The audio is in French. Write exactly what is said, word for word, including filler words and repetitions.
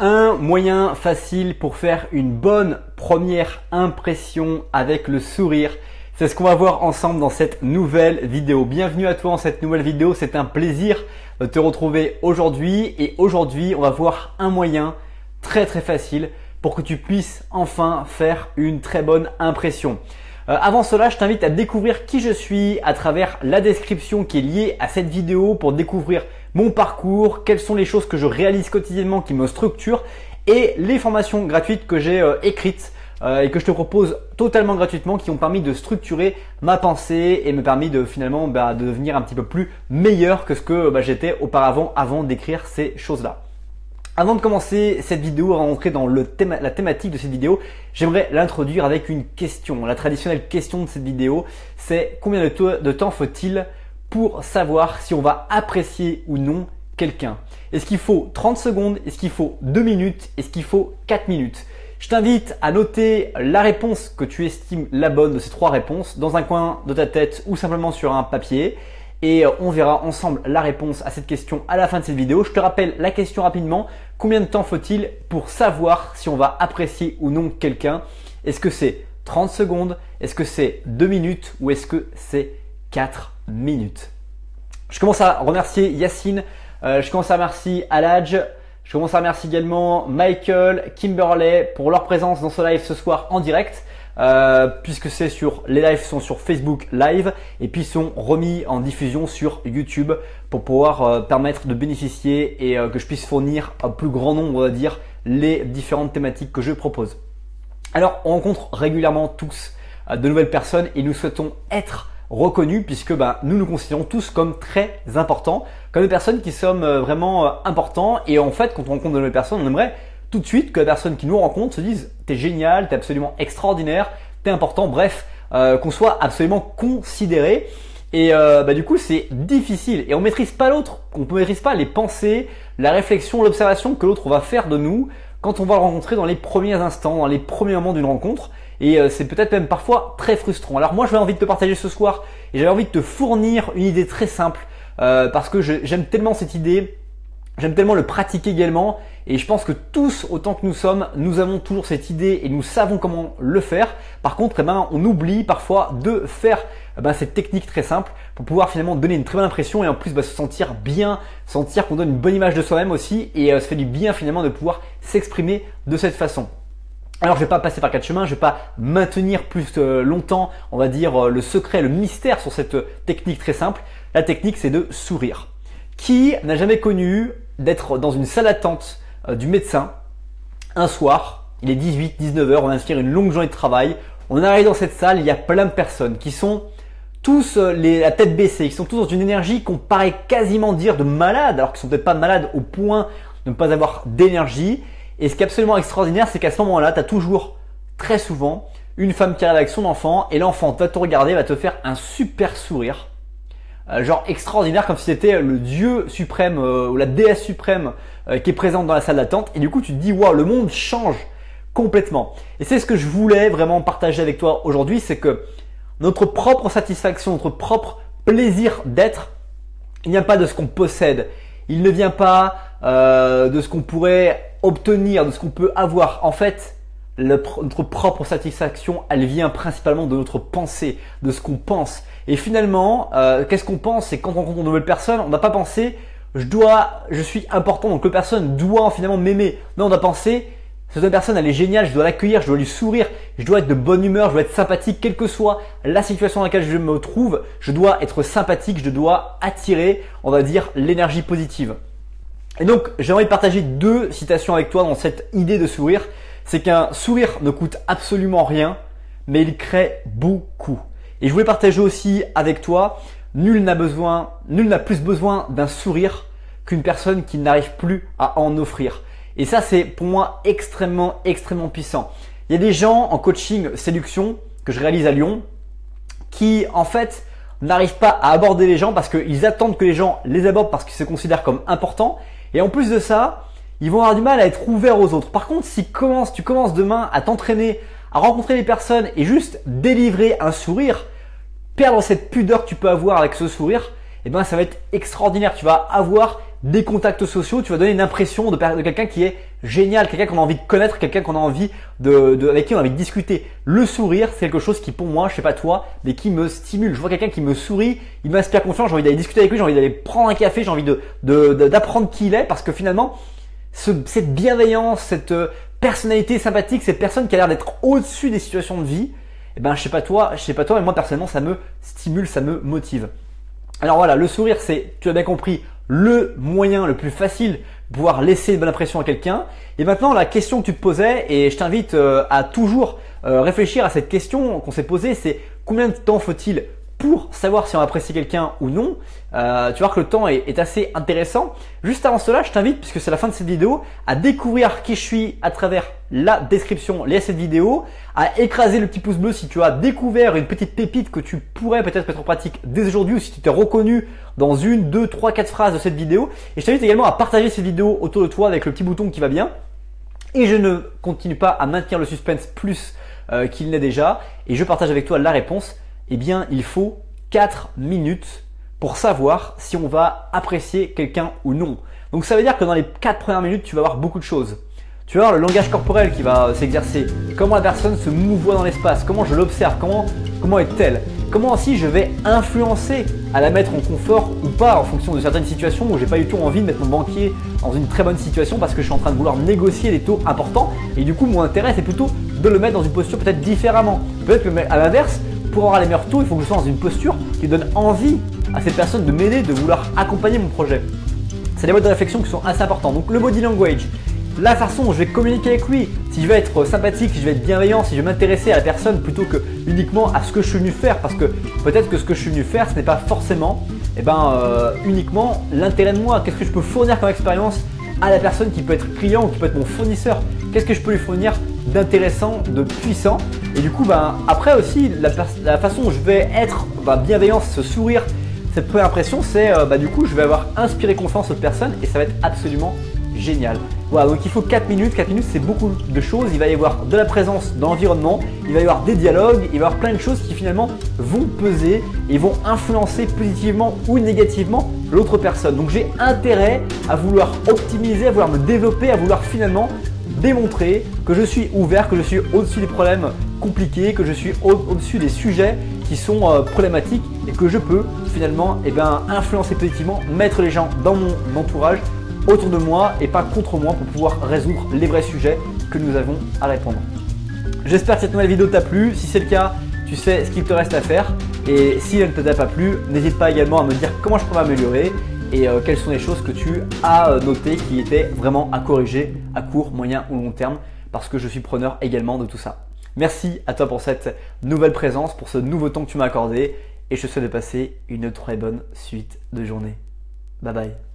Un moyen facile pour faire une bonne première impression avec le sourire. C'est ce qu'on va voir ensemble dans cette nouvelle vidéo. Bienvenue à toi dans cette nouvelle vidéo. C'est un plaisir de te retrouver aujourd'hui. Et aujourd'hui, on va voir un moyen très très facile pour que tu puisses enfin faire une très bonne impression. Euh, avant cela, je t'invite à découvrir qui je suis à travers la description qui est liée à cette vidéo pour découvrir mon parcours, quelles sont les choses que je réalise quotidiennement qui me structurent et les formations gratuites que j'ai euh, écrites euh, et que je te propose totalement gratuitement qui ont permis de structurer ma pensée et me permis de finalement bah, de devenir un petit peu plus meilleur que ce que bah, j'étais auparavant avant d'écrire ces choses-là. Avant de commencer cette vidéo, avant d'entrer dans le thème, la thématique de cette vidéo, j'aimerais l'introduire avec une question. La traditionnelle question de cette vidéo, c'est combien de, to- de temps faut-il pour savoir si on va apprécier ou non quelqu'un? Est-ce qu'il faut trente secondes? Est-ce qu'il faut deux minutes? Est-ce qu'il faut quatre minutes? Je t'invite à noter la réponse que tu estimes la bonne de ces trois réponses dans un coin de ta tête ou simplement sur un papier. Et on verra ensemble la réponse à cette question à la fin de cette vidéo. Je te rappelle la question rapidement. Combien de temps faut-il pour savoir si on va apprécier ou non quelqu'un? Est-ce que c'est trente secondes? Est-ce que c'est deux minutes? Ou est-ce que c'est quatre minutes? Je commence à remercier Yacine. Euh, je commence à remercier Aladj. Je commence à remercier également Michael, Kimberley pour leur présence dans ce live ce soir en direct. Euh, puisque c'est sur les lives sont sur Facebook Live et puis sont remis en diffusion sur YouTube pour pouvoir euh, permettre de bénéficier et euh, que je puisse fournir un plus grand nombre, on va dire, les différentes thématiques que je propose. Alors, on rencontre régulièrement tous euh, de nouvelles personnes et nous souhaitons être reconnus puisque bah, nous nous considérons tous comme très importants, comme des personnes qui sommes euh, vraiment euh, importants et en fait, quand on rencontre de nouvelles personnes, on aimerait tout de suite que la personne qui nous rencontre se dise t'es génial, t'es absolument extraordinaire, t'es important, bref, euh, qu'on soit absolument considéré. Et euh, bah, du coup c'est difficile et on maîtrise pas l'autre, on ne maîtrise pas les pensées, la réflexion, l'observation que l'autre va faire de nous quand on va le rencontrer dans les premiers instants, dans les premiers moments d'une rencontre. Et euh, c'est peut-être même parfois très frustrant. Alors moi j'avais envie de te partager ce soir et j'avais envie de te fournir une idée très simple euh, parce que je, j'aime tellement cette idée. J'aime tellement le pratiquer également et je pense que tous, autant que nous sommes, nous avons toujours cette idée et nous savons comment le faire. Par contre, eh ben, on oublie parfois de faire eh ben, cette technique très simple pour pouvoir finalement donner une très bonne impression et en plus bah, se sentir bien, sentir qu'on donne une bonne image de soi-même aussi et euh, ça fait du bien finalement de pouvoir s'exprimer de cette façon. Alors je vais pas passer par quatre chemins, je vais pas maintenir plus euh, longtemps, on va dire, euh, le secret, le mystère sur cette euh, technique très simple. La technique, c'est de sourire. Qui n'a jamais connu d'être dans une salle d'attente euh, du médecin un soir, il est dix-huit dix-neuf heures, on vient de finir une longue journée de travail, on arrive dans cette salle, il y a plein de personnes qui sont tous euh, les, la tête baissée, qui sont tous dans une énergie qu'on paraît quasiment dire de malade, alors qu'ils sont peut-être pas malades au point de ne pas avoir d'énergie. Et ce qui est absolument extraordinaire, c'est qu'à ce moment-là, tu as toujours, très souvent, une femme qui arrive avec son enfant et l'enfant va te regarder, va te faire un super sourire. Euh, genre extraordinaire, comme si c'était le dieu suprême euh, ou la déesse suprême euh, qui est présente dans la salle d'attente et du coup tu te dis waouh, le monde change complètement. Et c'est ce que je voulais vraiment partager avec toi aujourd'hui, c'est que notre propre satisfaction, notre propre plaisir d'être, il n'y a pas de ce qu'on possède, il ne vient pas euh, de ce qu'on pourrait obtenir, de ce qu'on peut avoir. En fait, Le, notre propre satisfaction, elle vient principalement de notre pensée, de ce qu'on pense. Et finalement, euh, qu'est-ce qu'on pense? C'est quand on rencontre de nouvelles personnes, on ne va pas penser je dois, je suis important, donc la personne doit finalement m'aimer. Non, on doit penser cette personne, elle est géniale, je dois l'accueillir, je dois lui sourire, je dois être de bonne humeur, je dois être sympathique, quelle que soit la situation dans laquelle je me trouve, je dois être sympathique, je dois attirer, on va dire, l'énergie positive. Et donc, j'ai envie de partager deux citations avec toi dans cette idée de sourire. C'est qu'un sourire ne coûte absolument rien, mais il crée beaucoup. Et je voulais partager aussi avec toi, nul n'a besoin, nul n'a plus besoin d'un sourire qu'une personne qui n'arrive plus à en offrir. Et ça, c'est pour moi extrêmement, extrêmement puissant. Il y a des gens en coaching séduction que je réalise à Lyon qui, en fait, n'arrivent pas à aborder les gens parce qu'ils attendent que les gens les abordent parce qu'ils se considèrent comme importants. Et en plus de ça, ils vont avoir du mal à être ouverts aux autres. Par contre, si commences, tu commences demain à t'entraîner, à rencontrer les personnes et juste délivrer un sourire, perdre cette pudeur que tu peux avoir avec ce sourire, eh ben, ça va être extraordinaire. Tu vas avoir des contacts sociaux, tu vas donner une impression de, de quelqu'un qui est génial, quelqu'un qu'on a envie de connaître, quelqu'un qu'on a envie de, de, avec qui on a envie de discuter. Le sourire, c'est quelque chose qui pour moi, je sais pas toi, mais qui me stimule. Je vois quelqu'un qui me sourit, il m'inspire confiance, j'ai envie d'aller discuter avec lui, j'ai envie d'aller prendre un café, j'ai envie de, de, de, d'apprendre qui il est parce que finalement, ce, cette bienveillance, cette personnalité sympathique, cette personne qui a l'air d'être au-dessus des situations de vie, eh ben, je sais pas toi, je sais pas toi, mais moi personnellement, ça me stimule, ça me motive. Alors voilà, le sourire, c'est, tu as bien compris, le moyen le plus facile de pouvoir laisser une bonne impression à quelqu'un. Et maintenant, la question que tu te posais, et je t'invite euh, à toujours euh, réfléchir à cette question qu'on s'est posée, c'est combien de temps faut-il pour savoir si on apprécie quelqu'un ou non. Euh, tu vois que le temps est, est assez intéressant. Juste avant cela, je t'invite, puisque c'est la fin de cette vidéo, à découvrir qui je suis à travers la description liée à cette vidéo, à écraser le petit pouce bleu si tu as découvert une petite pépite que tu pourrais peut-être mettre en pratique dès aujourd'hui ou si tu t'es reconnu dans une, deux, trois, quatre phrases de cette vidéo. Et je t'invite également à partager cette vidéo autour de toi avec le petit bouton qui va bien. Et je ne continue pas à maintenir le suspense plus euh, qu'il n'est déjà. Et je partage avec toi la réponse. Eh bien, il faut quatre minutes pour savoir si on va apprécier quelqu'un ou non. Donc ça veut dire que dans les quatre premières minutes, tu vas voir beaucoup de choses. Tu vas voir le langage corporel qui va s'exercer, comment la personne se mouvoie dans l'espace, comment je l'observe, comment, comment est-elle, comment aussi je vais influencer à la mettre en confort ou pas en fonction de certaines situations où j'ai pas du tout envie de mettre mon banquier dans une très bonne situation parce que je suis en train de vouloir négocier des taux importants et du coup mon intérêt c'est plutôt de le mettre dans une posture peut-être différemment. Peut-être que à l'inverse, pour avoir les meilleurs taux, il faut que je sois dans une posture qui donne envie à cette personne de m'aider, de vouloir accompagner mon projet. C'est des modes de réflexion qui sont assez importants. Donc le body language, la façon dont je vais communiquer avec lui, si je vais être sympathique, si je vais être bienveillant, si je vais m'intéresser à la personne plutôt que uniquement à ce que je suis venu faire, parce que peut-être que ce que je suis venu faire, ce n'est pas forcément eh ben, euh, uniquement l'intérêt de moi. Qu'est-ce que je peux fournir comme expérience à la personne qui peut être client ou qui peut être mon fournisseur? Qu'est-ce que je peux lui fournir d'intéressant, de puissant? Et du coup, ben, après aussi, la, la façon dont je vais être ben, bienveillant, ce sourire, cette première impression, c'est euh, ben, du coup, je vais avoir inspiré confiance aux personnes et ça va être absolument génial. Voilà, donc il faut quatre minutes. quatre minutes, c'est beaucoup de choses. Il va y avoir de la présence dans l'environnement, il va y avoir des dialogues, il va y avoir plein de choses qui finalement vont peser et vont influencer positivement ou négativement l'autre personne. Donc j'ai intérêt à vouloir optimiser, à vouloir me développer, à vouloir finalement démontrer que je suis ouvert, que je suis au-dessus des problèmes compliqués, que je suis au-dessus des sujets qui sont euh, problématiques et que je peux finalement eh ben, influencer positivement, mettre les gens dans mon entourage, autour de moi et pas contre moi pour pouvoir résoudre les vrais sujets que nous avons à répondre. J'espère que cette nouvelle vidéo t'a plu. Si c'est le cas, tu sais ce qu'il te reste à faire. Et si elle ne t'a pas plu, n'hésite pas également à me dire comment je peux m'améliorer et euh, quelles sont les choses que tu as notées qui étaient vraiment à corriger à court, moyen ou long terme parce que je suis preneur également de tout ça. Merci à toi pour cette nouvelle présence, pour ce nouveau temps que tu m'as accordé et je te souhaite de passer une très bonne suite de journée. Bye bye.